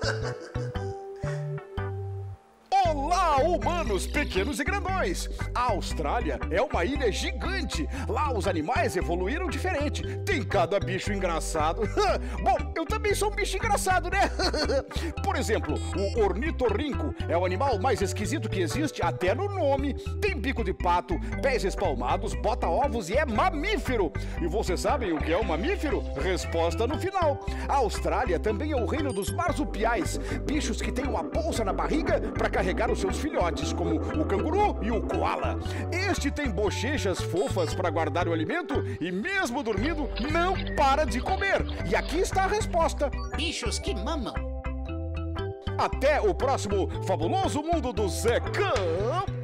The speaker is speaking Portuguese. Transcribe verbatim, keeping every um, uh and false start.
Olá, humanos pequenos e grandões! A Austrália é uma ilha gigante. Lá os animais evoluíram diferente. Tem cada bicho engraçado. Bom, eu também sou um bicho engraçado, né? Por exemplo, o ornitorrinco é o animal mais esquisito que existe, até no nome. Tem bico de pato, pés espalmados, bota ovos e é mamífero. E vocês sabem o que é um mamífero? Resposta no final. A Austrália também é o reino dos marsupiais, bichos que têm uma bolsa na barriga para carregar os seus filhotes, como o canguru e o koala. Este tem bochechas fofas para guardar o alimento e, mesmo dormindo, não para de comer. E aqui está a resposta: bichos que mamam. Até o próximo fabuloso mundo do Zecão!